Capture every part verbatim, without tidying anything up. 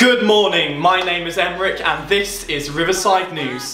Good morning, my name is Emric and this is Riverside News.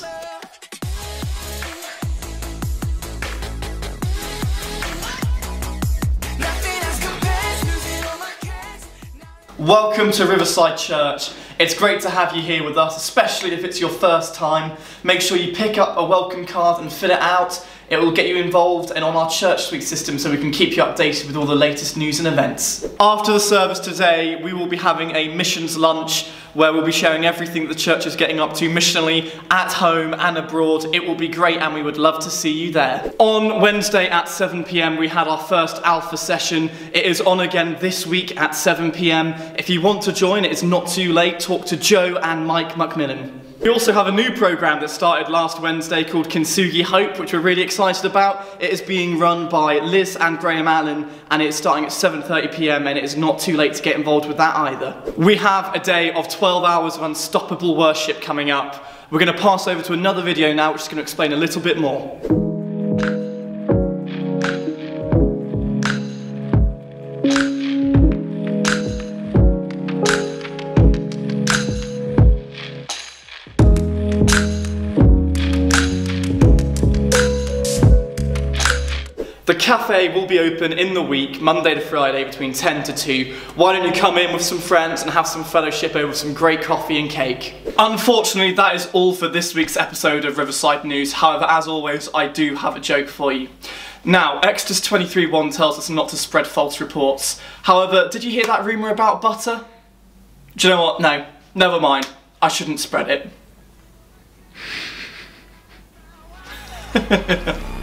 Welcome to Riverside Church. It's great to have you here with us, especially if it's your first time. Make sure you pick up a welcome card and fill it out. It will get you involved and on our Church Suite system so we can keep you updated with all the latest news and events. After the service today, we will be having a missions lunch where we'll be sharing everything the church is getting up to missionally, at home and abroad. It will be great and we would love to see you there. On Wednesday at seven p m we had our first Alpha session. It is on again this week at seven p m If you want to join, it is not too late. Talk to Joe and Mike McMillan. We also have a new programme that started last Wednesday called Kintsugi Hope, which we're really excited about. It is being run by Liz and Graham Allen, and it's starting at seven thirty p m and it is not too late to get involved with that either. We have a day of twelve hours of unstoppable worship coming up. We're going to pass over to another video now, which is going to explain a little bit more. The cafe will be open in the week, Monday to Friday, between ten to two. Why don't you come in with some friends and have some fellowship over some great coffee and cake? Unfortunately, that is all for this week's episode of Riverside News. However, as always, I do have a joke for you. Now, Exodus twenty-three one tells us not to spread false reports. However, did you hear that rumour about butter? Do you know what? No, never mind. I shouldn't spread it.